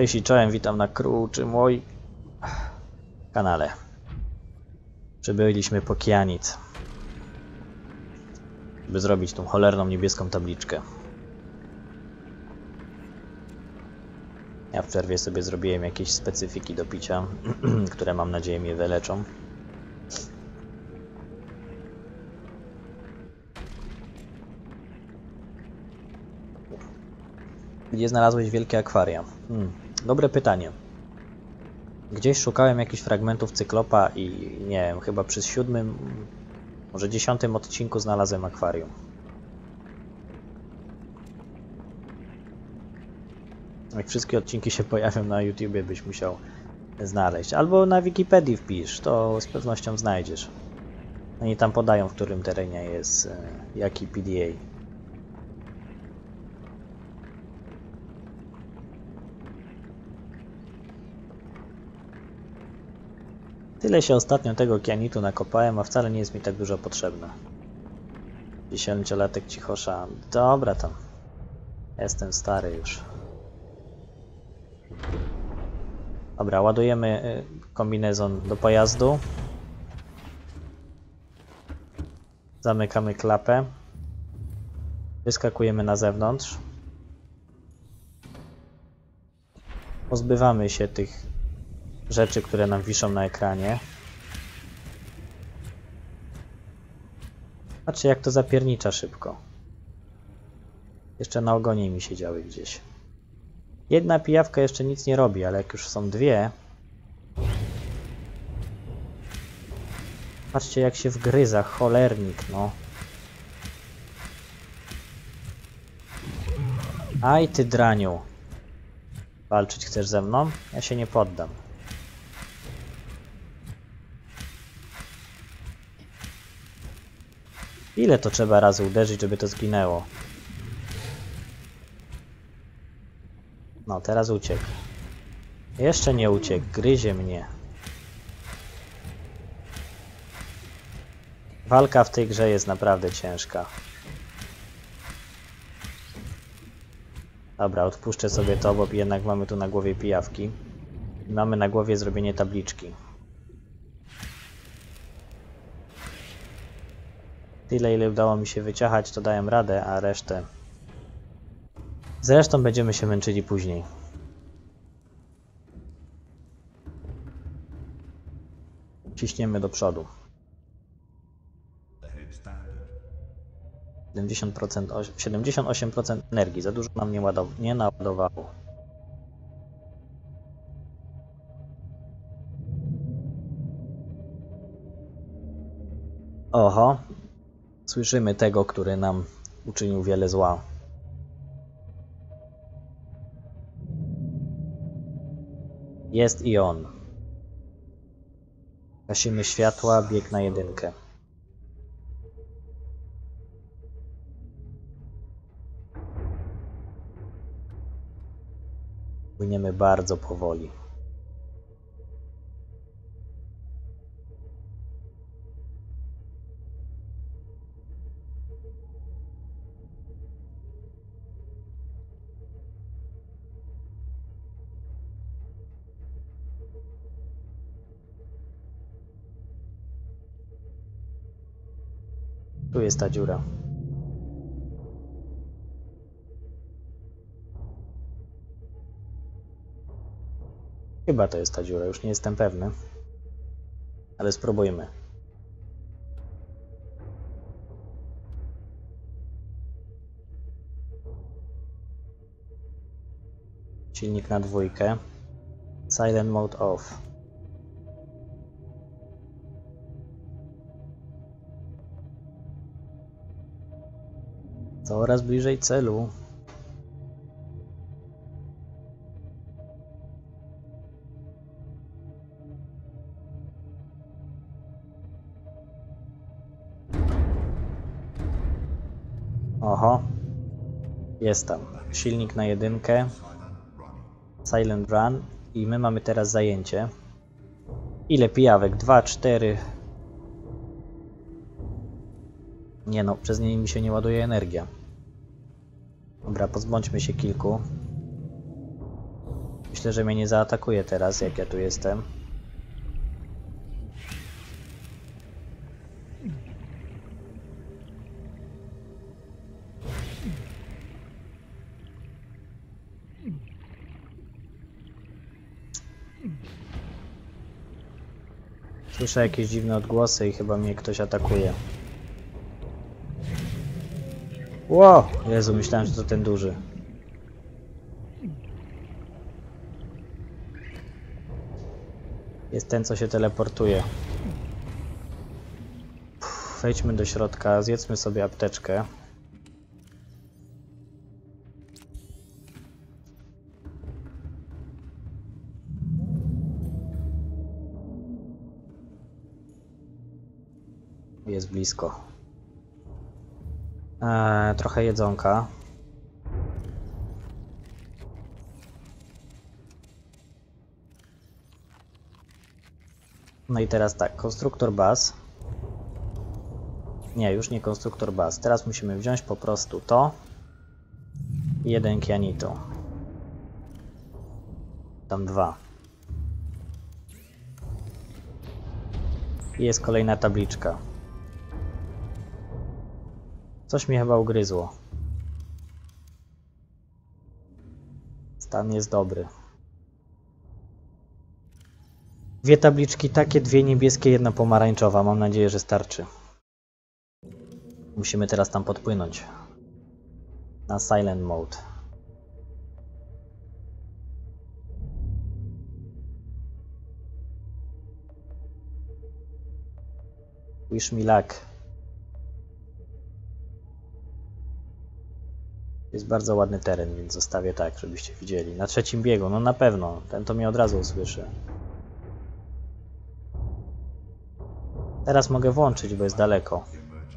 Cześć i czołem, witam na moim kanale. Przybyliśmy po Kianic, by zrobić tą cholerną niebieską tabliczkę. Ja w przerwie sobie zrobiłem jakieś specyfiki do picia, które mam nadzieję mnie wyleczą. Gdzie znalazłeś wielkie akwaria? Dobre pytanie. Gdzieś szukałem jakichś fragmentów Cyklopa i nie wiem, chyba przy 7, może 10 odcinku znalazłem akwarium. Jak wszystkie odcinki się pojawią na YouTubie, byś musiał znaleźć. Albo na Wikipedii wpisz, to z pewnością znajdziesz. Oni tam podają, w którym terenie jest jaki PDA. Tyle się ostatnio tego kianitu nakopałem, a wcale nie jest mi tak dużo potrzebne. 10-latek cichosza. Dobra tam. Jestem stary już. Dobra, ładujemy kombinezon do pojazdu. Zamykamy klapę. Wyskakujemy na zewnątrz. Pozbywamy się tych rzeczy, które nam wiszą na ekranie. Patrzcie, jak to zapiernicza szybko. Jeszcze na ogonie mi siedziały gdzieś. Jedna pijawka jeszcze nic nie robi, ale jak już są dwie... Patrzcie, jak się wgryza, cholernik, no. Aj ty draniu. Walczyć chcesz ze mną? Ja się nie poddam. Ile to trzeba razy uderzyć, żeby to zginęło? No, teraz uciekł. Jeszcze nie uciekł, gryzie mnie. Walka w tej grze jest naprawdę ciężka. Dobra, odpuszczę sobie to, bo jednak mamy tu na głowie pijawki. I mamy na głowie zrobienie tabliczki. Tyle, ile udało mi się wyciachać, to dałem radę, a resztę... Zresztą będziemy się męczyli później. Ciśniemy do przodu. 78% energii. Za dużo nam nie naładowało. Oho. Słyszymy tego, który nam uczynił wiele zła. Jest i on. Gasimy światła, bieg na 1. Płyniemy bardzo powoli. Tu jest ta dziura. Chyba to jest ta dziura, już nie jestem pewny. Ale spróbujmy. Silnik na 2. Silent mode off. Coraz bliżej celu. Oho. Jest tam. Silnik na 1. Silent run. I my mamy teraz zajęcie. Ile pijawek? 2, 4... Nie no, przez nie mi się nie ładuje energia. Dobra, pozbądźmy się kilku. Myślę, że mnie nie zaatakuje teraz, jak ja tu jestem. Słyszę jakieś dziwne odgłosy i chyba mnie ktoś atakuje. Ło! Jezu, myślałem, że to ten duży. Jest ten, co się teleportuje. Wejdźmy do środka, zjedzmy sobie apteczkę. Jest blisko. Trochę jedzonka. No i teraz tak, konstruktor baz. Nie, już nie konstruktor baz. Teraz musimy wziąć po prostu to i jeden kianito. Tam 2. I jest kolejna tabliczka. Coś mi chyba ugryzło. Stan jest dobry. 2 tabliczki takie, 2 niebieskie, 1 pomarańczowa. Mam nadzieję, że starczy. Musimy teraz tam podpłynąć. Na silent mode. Wish me luck. Jest bardzo ładny teren, więc zostawię tak, żebyście widzieli. Na 3. biegu, no na pewno. Ten to mnie od razu usłyszy. Teraz mogę włączyć, bo jest daleko.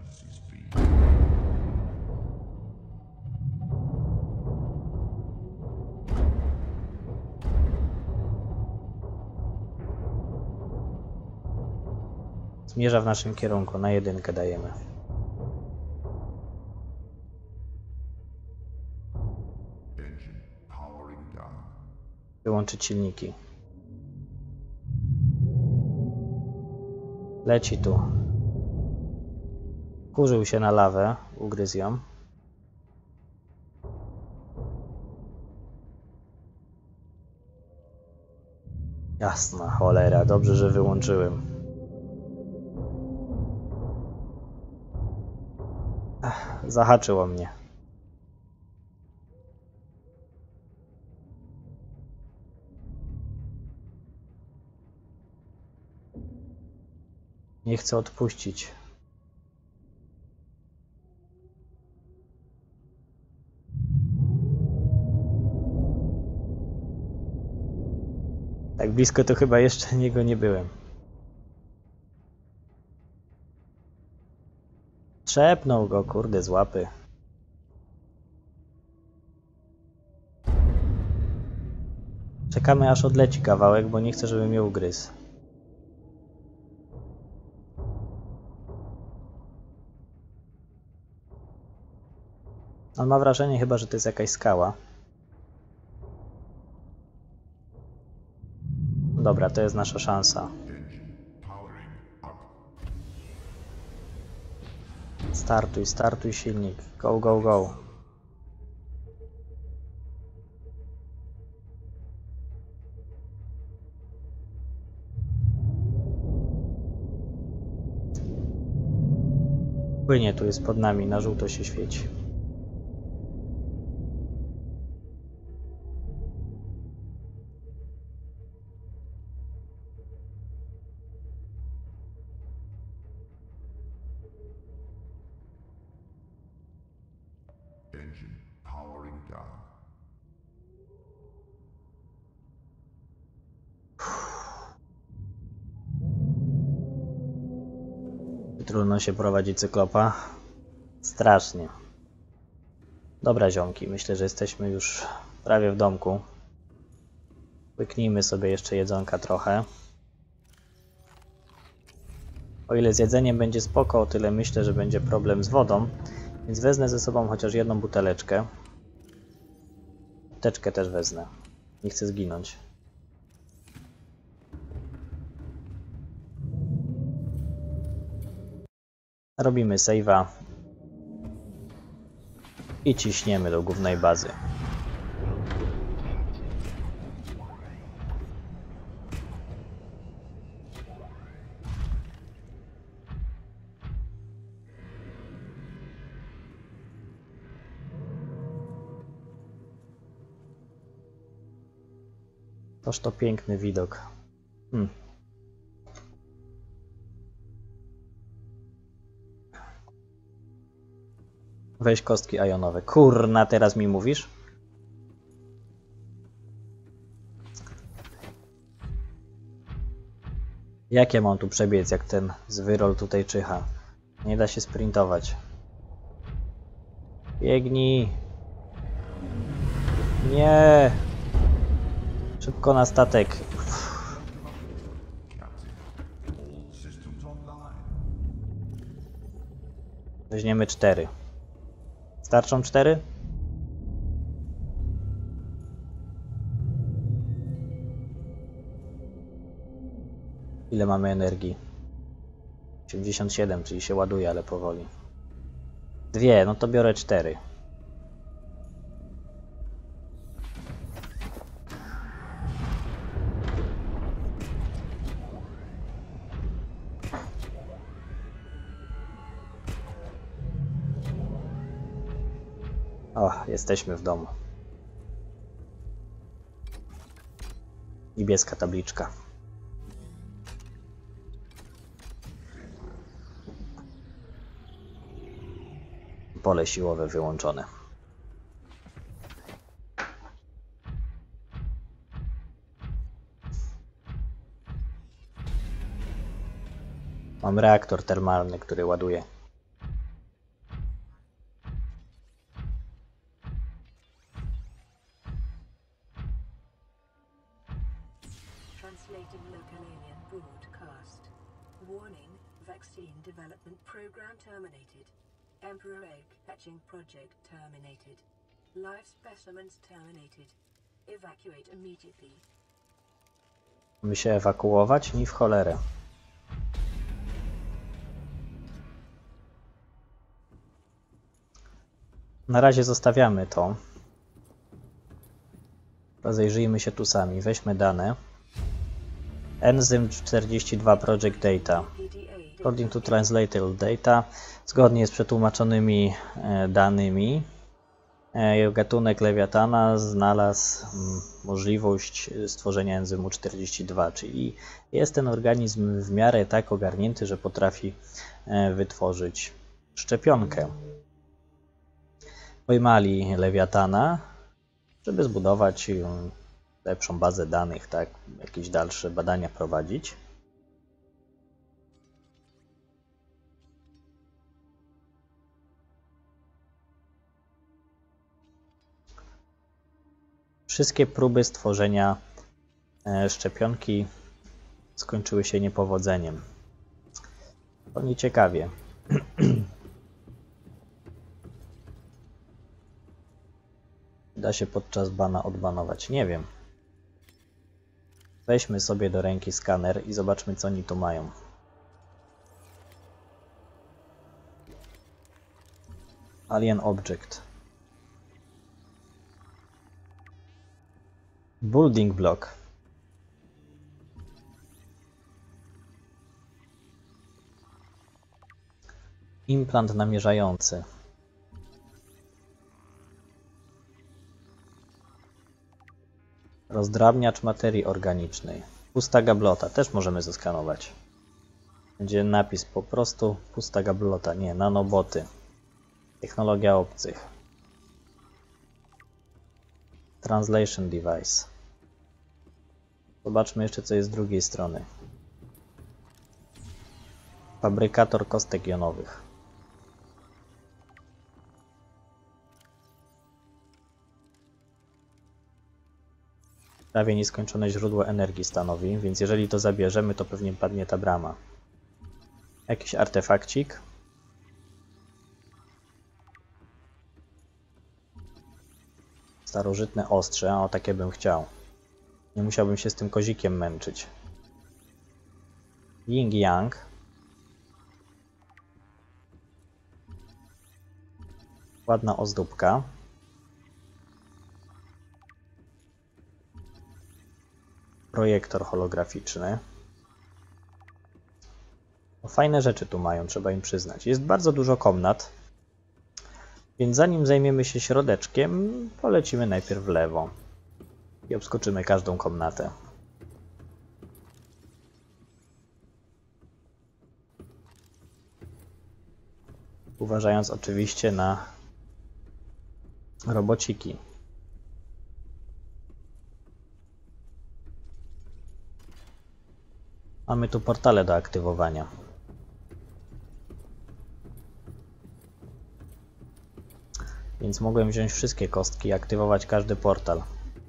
Zmierza w naszym kierunku, na 1 dajemy. Wyłączyć silniki. Leci tu. Kurzył się na lawę, ugryzł ją. Jasna cholera, dobrze, że wyłączyłem. Zahaczyło mnie. Nie chcę odpuścić. Tak blisko to chyba jeszcze niego nie byłem. Trzepnął go, kurde, z łapy. Czekamy, aż odleci kawałek, bo nie chcę, żeby mnie ugryzł. On ma wrażenie chyba, że to jest jakaś skała. Dobra, to jest nasza szansa. Startuj, startuj silnik. Go, go, go. Płynie, tu jest pod nami, na żółto się świeci. Trudno się prowadzi cyklopa. Strasznie. Dobra, ziomki, myślę, że jesteśmy już prawie w domku. Łyknijmy sobie jeszcze jedzonka trochę. O ile z jedzeniem będzie spoko, o tyle myślę, że będzie problem z wodą. Więc wezmę ze sobą chociaż jedną buteleczkę. Apteczkę też wezmę. Nie chcę zginąć. Robimy save'a i ciśniemy do głównej bazy. Toż to piękny widok. Weź kostki jonowe. Kurna, teraz mi mówisz? Jak ja mam tu przebiec, jak ten zwyrol tutaj czyha? Nie da się sprintować. Biegnij! Nie! Szybko na statek. Weźmiemy 4. Starczą 4? Ile mamy energii? 87, czyli się ładuje, ale powoli. 2, no to biorę 4. O, jesteśmy w domu. Niebieska tabliczka. Pole siłowe wyłączone. Mam reaktor termalny, który ładuje. Translating local alien broadcast. Warning, vaccine development program terminated. Emperor egg hatching project terminated. Live specimens terminated. Evacuate immediately. Mamy się ewakuować? Ni w cholerę. Na razie zostawiamy to. Rozejrzyjmy się tu sami. Weźmy dane. Enzym 42 Project Data. According to translated data, zgodnie z przetłumaczonymi danymi, gatunek lewiatana znalazł możliwość stworzenia enzymu 42, czyli jest ten organizm w miarę tak ogarnięty, że potrafi wytworzyć szczepionkę. Pojmali lewiatana, żeby zbudować lepszą bazę danych, tak, jakieś dalsze badania prowadzić. Wszystkie próby stworzenia szczepionki skończyły się niepowodzeniem. To nieciekawie. Da się podczas bana odbanować? Nie wiem. Weźmy sobie do ręki skaner i zobaczmy, co oni tu mają. Alien Object. Building Block. Implant namierzający. Rozdrabniacz materii organicznej. Pusta gablota. Też możemy zeskanować. Będzie napis po prostu pusta gablota. Nie, nanoboty. Technologia obcych. Translation device. Zobaczmy jeszcze, co jest z drugiej strony. Fabrykator kostek jonowych. Prawie nieskończone źródło energii stanowi, więc jeżeli to zabierzemy, to pewnie padnie ta brama. Jakiś artefakcik. Starożytne ostrze, o takie bym chciał. Nie musiałbym się z tym kozikiem męczyć. Ying Yang. Ładna ozdóbka. Projektor holograficzny. No, fajne rzeczy tu mają, trzeba im przyznać. Jest bardzo dużo komnat, więc zanim zajmiemy się środeczkiem, polecimy najpierw w lewo i obskoczymy każdą komnatę. Uważając oczywiście na robociki. Mamy tu portale do aktywowania. Więc mogłem wziąć wszystkie kostki i aktywować każdy portal.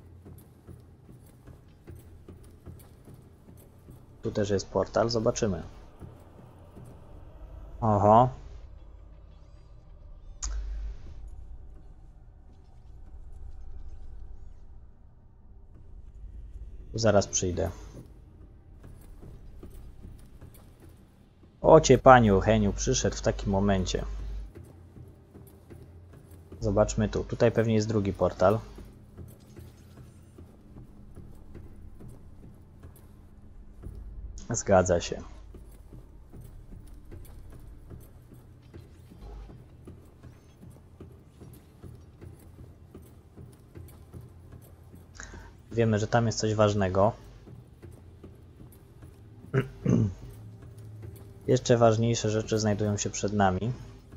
Tu też jest portal, zobaczymy. Oho. Zaraz przyjdę. Ocie paniu, Heniu przyszedł w takim momencie. Zobaczmy tu. Tutaj pewnie jest drugi portal. Zgadza się. Wiemy, że tam jest coś ważnego. Jeszcze ważniejsze rzeczy znajdują się przed nami.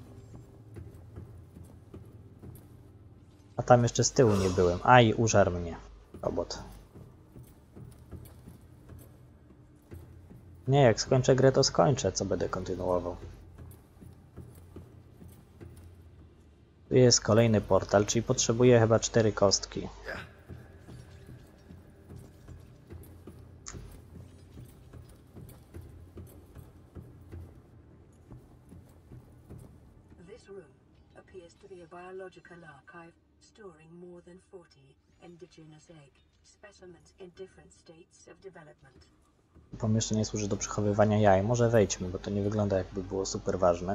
A tam jeszcze z tyłu nie byłem. Aj, użarł mnie robot. Nie, jak skończę grę, to skończę, co będę kontynuował. Tu jest kolejny portal, czyli potrzebuję chyba 4 kostki. This room appears to be a biological archive storing more than 40 indigenous egg specimens in different states of development. Pomieszczenie służy do przechowywania jaj. Może wejdźmy, bo to nie wygląda jakby było super ważne.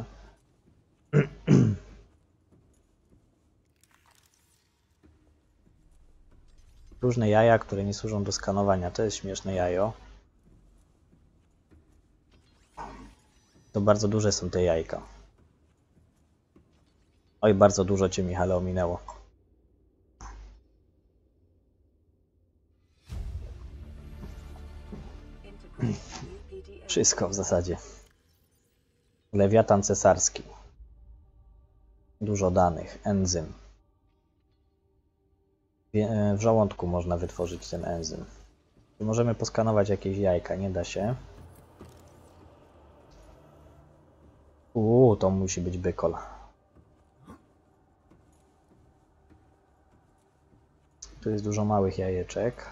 Różne jaja, które nie służą do skanowania. To jest śmieszne jajo. To bardzo duże są te jajka. Oj, bardzo dużo cię, Michale, ominęło. Wszystko w zasadzie. Lewiatan cesarski. Dużo danych. Enzym. W żołądku można wytworzyć ten enzym. Możemy poskanować jakieś jajka. Nie da się. To musi być bykol. Tu jest dużo małych jajeczek.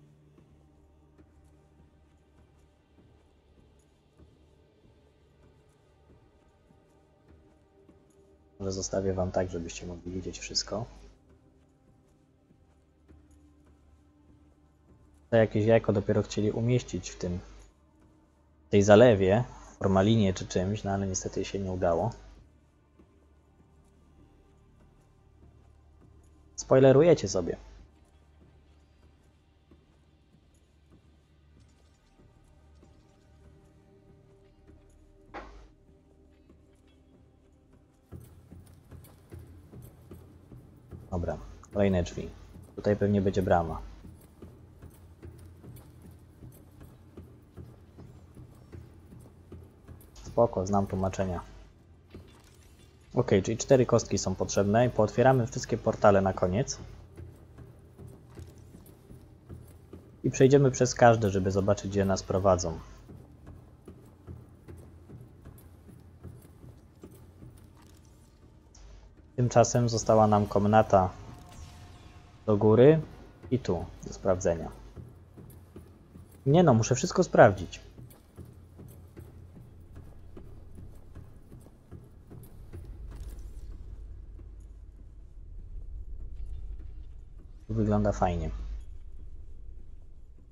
Może zostawię wam tak, żebyście mogli widzieć wszystko. To jakieś jajko dopiero chcieli umieścić w tej zalewie, formalinie czy czymś, no ale niestety się nie udało. Spoilerujecie sobie. Dobra, kolejne drzwi. Tutaj pewnie będzie brama. Spoko, znam tłumaczenia. Ok, czyli 4 kostki są potrzebne i pootwieramy wszystkie portale na koniec. I przejdziemy przez każde, żeby zobaczyć, gdzie nas prowadzą. Tymczasem została nam komnata do góry i tu do sprawdzenia. Nie no, muszę wszystko sprawdzić. Tu wygląda fajnie.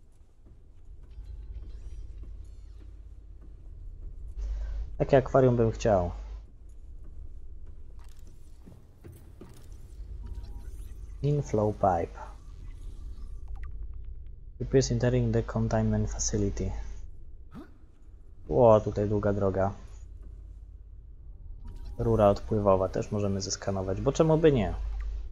Takie akwarium bym chciał. Inflow pipe. Keep entering the containment facility. O, tutaj długa droga. Rura odpływowa też możemy zeskanować, bo czemu by nie?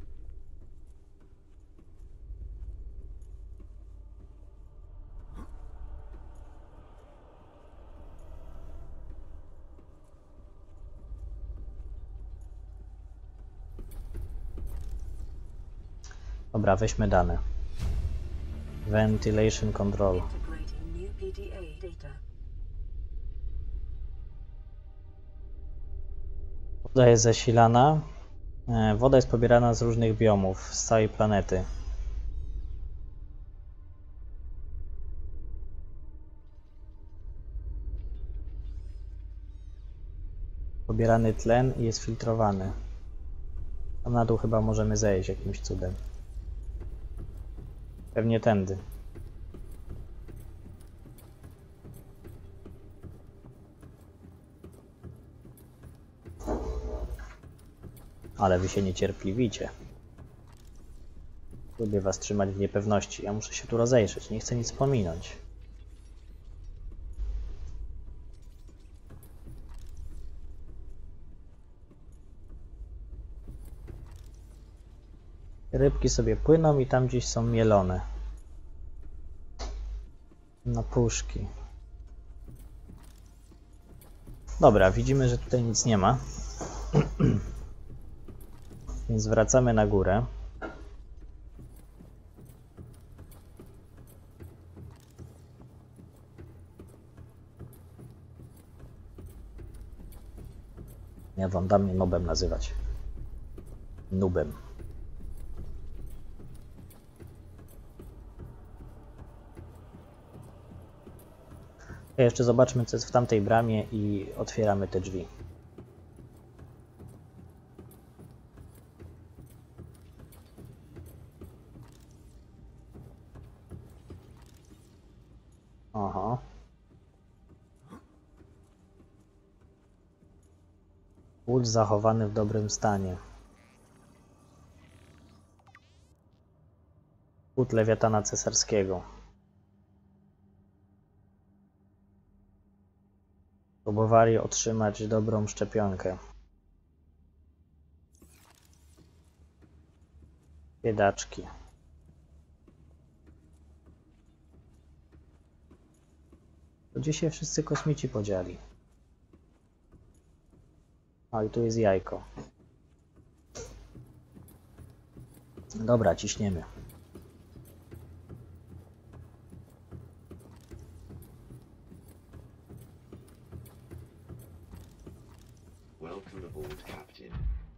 Dobra, weźmy dane. Ventilation control. Integrating new PDA data. Woda jest zasilana. Woda jest pobierana z różnych biomów, z całej planety. Pobierany tlen i jest filtrowany. Tam na dół chyba możemy zejść jakimś cudem. Pewnie tędy. Ale wy się niecierpliwicie. Lubię was trzymać w niepewności. Ja muszę się tu rozejrzeć, nie chcę nic pominąć. Rybki sobie płyną i tam gdzieś są mielone. Na puszki. Dobra, widzimy, że tutaj nic nie ma. Więc wracamy na górę. Ja wam dam mnie nobem nazywać. Nubem. Jeszcze zobaczmy, co jest w tamtej bramie i otwieramy te drzwi. Aha. Łódź zachowany w dobrym stanie. Płód lewiatana cesarskiego. Próbowali otrzymać dobrą szczepionkę. Biedaczki. Gdzie się wszyscy kosmici podzieli? A i tu jest jajko. Dobra, ciśniemy. Welcome aboard, Captain.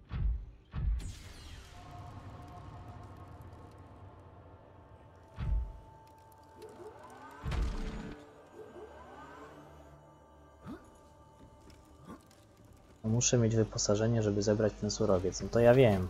Muszę mieć wyposażenie, żeby zebrać ten surowiec. No to ja wiem.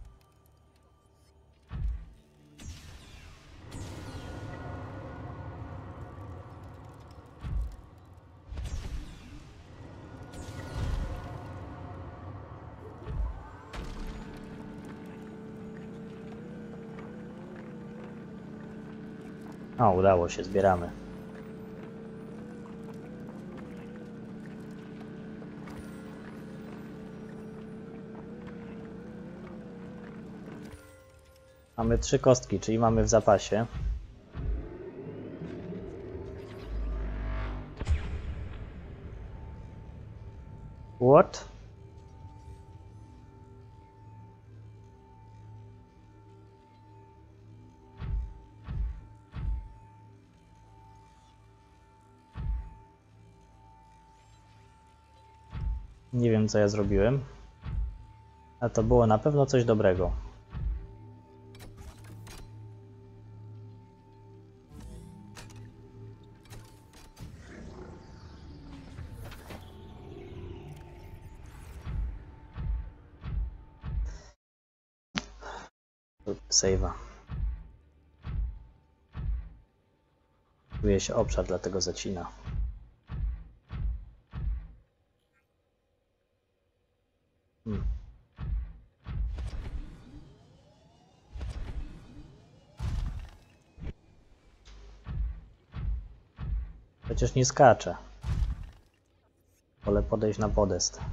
O, udało się, zbieramy. Mamy 3 kostki, czyli mamy w zapasie. What? Nie wiem, co ja zrobiłem. A to było na pewno coś dobrego. Save'a. Czuje się obszar, dlatego zacina. Przecież nie skacze. Wolę podejść na podest.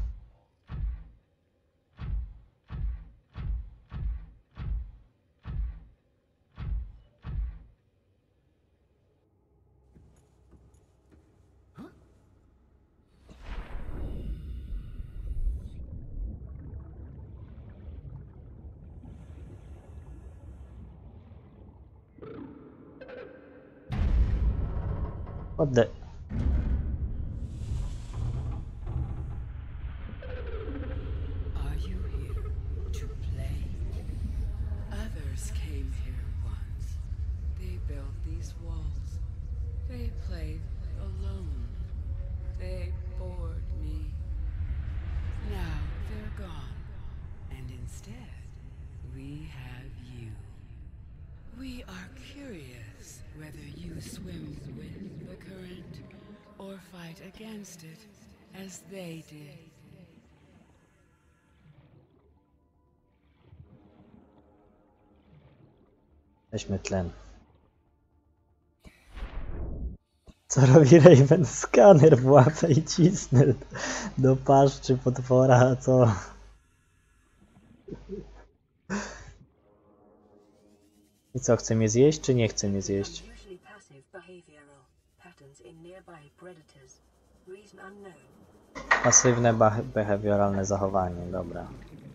What the... Are you here to play? Others came here once. They built these walls. They played alone. They bored me. Now they're gone. And instead, we have you. We are curious whether you swim with the current or fight against it as they did. Weźmy tlen. Co robi Raven? Skaner w łapę i cisnę do paszczy potwora, a co? I co, chce mnie zjeść, czy nie chce mnie zjeść? Unusually passive behavioral patterns in nearby predators. Reason unknown. Pasywne behawioralne zachowanie, dobra.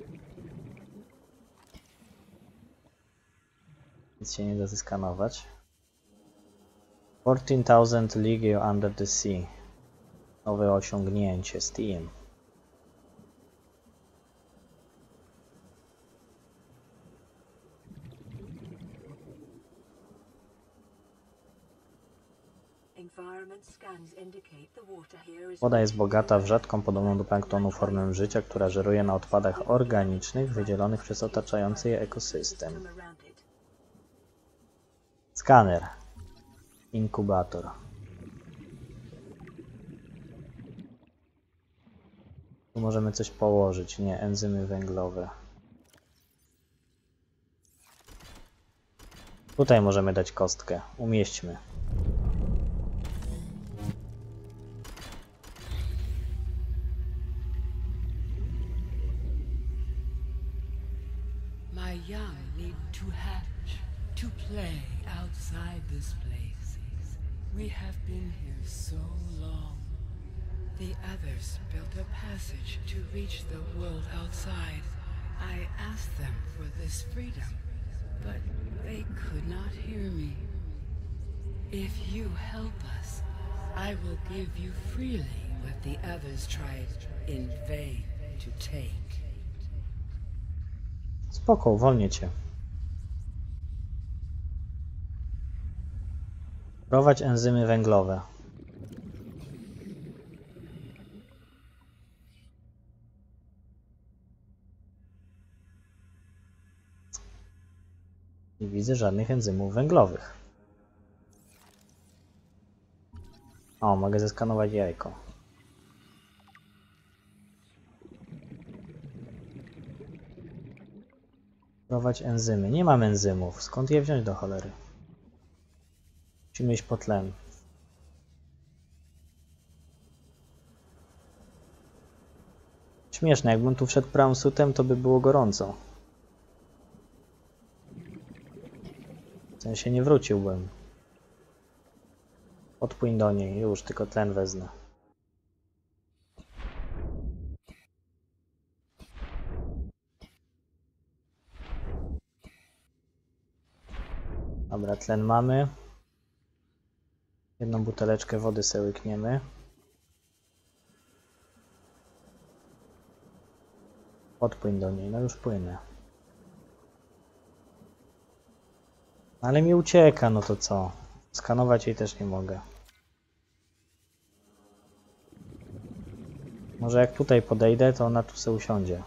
Nic się nie da zeskanować. 14,000 Legio Under the Sea. Nowe osiągnięcie Steam. Environment scans indicate the water here is Woda jest bogata w rzadką, podobną do planktonu formę życia, która żeruje na odpadach organicznych wydzielonych przez otaczający je ekosystem. from around it. Skaner. Inkubator. Tu możemy coś położyć, nie, enzymy węglowe. Tutaj możemy dać kostkę, umieśćmy. My young need to hatch, to play outside this place. We have been here so long. The others built a passage to reach the world outside. I asked them for this freedom, but they could not hear me. If you help us, I will give you freely what the others tried in vain to take. Spoko, uwolnię cię. Prowadź enzymy węglowe. Nie widzę żadnych enzymów węglowych. O, mogę zeskanować jajko. Prowadź enzymy. Nie mam enzymów. Skąd je wziąć do cholery? Musimy iść po tlen. Śmieszne, jakbym tu wszedł prawym sutem, to by było gorąco. W sensie nie wróciłbym. Odpłyń do niej, już tylko tlen wezmę. Dobra, tlen mamy. Jedną buteleczkę wody sobie łykniemy. Odpłyń do niej, no już płynę. Ale mi ucieka, no to co? Skanować jej też nie mogę. Może jak tutaj podejdę, to ona tu sobie usiądzie.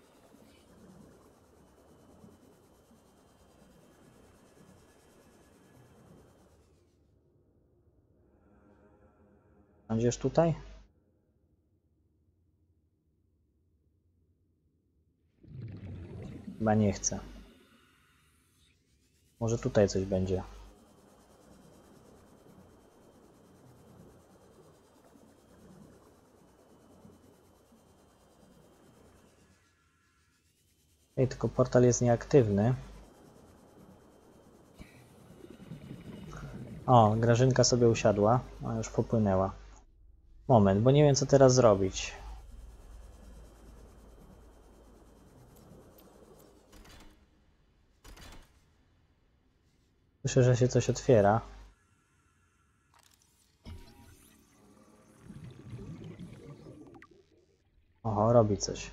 Będziesz tutaj? Chyba nie chcę. Może tutaj coś będzie. Ej, tylko portal jest nieaktywny. O, Grażynka sobie usiadła, a już popłynęła. Moment, bo nie wiem co teraz zrobić. Słyszę, że się coś otwiera. Oho, robi coś.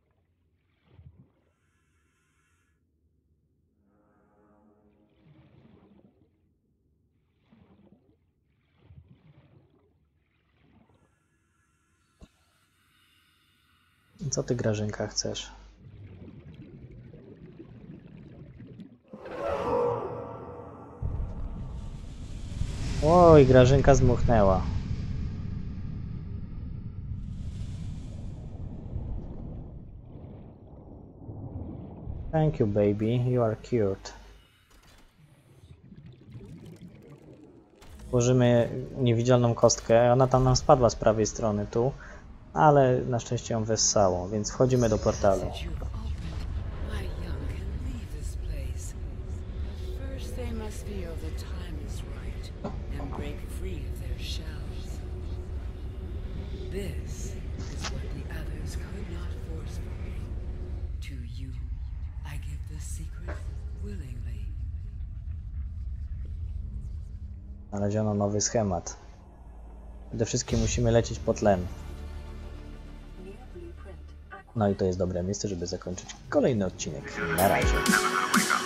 Co ty, Grażynka, chcesz? Oj, Grażynka zmuchnęła. Thank you, baby. You are cute. Włożymy niewidzialną kostkę. Ona tam nam spadła z prawej strony tu, ale na szczęście ją wessało, więc wchodzimy do portalu. Since you've opened, my young can leave this place. But first they must feel the time is right and break free of their shells. This is what the others could not force from me. To you, I give the secret willingly. Znaleziono nowy schemat. Przede wszystkim musimy lecieć po tlen. New blueprint acquired. No i to jest dobre miejsce, żeby zakończyć kolejny odcinek. Na razie.